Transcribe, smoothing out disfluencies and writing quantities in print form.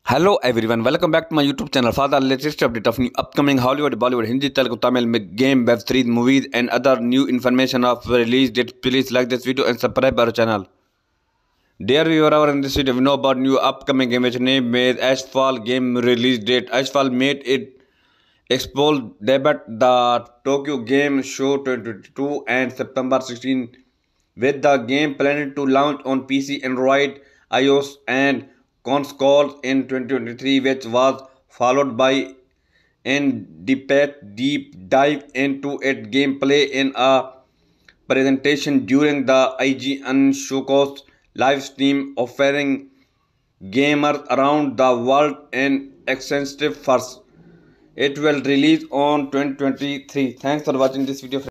Hello everyone, welcome back to my YouTube channel for the latest update of new upcoming Hollywood, Bollywood, Hindi, Telugu, Tamil, game, web series, movies and other new information of release date. Please like this video and subscribe our channel. Dear viewer, in this video we know about new upcoming game which name is Ashfal game release date. Ashfal made it expose debut the Tokyo Game Show 2022 and September 16 with the game planned to launch on PC, Android, iOS and consoles in 2023, which was followed by an deep dive into its gameplay in a presentation during the IGN Showcase live stream, offering gamers around the world an extensive first. It will release on 2023. Thanks for watching this video.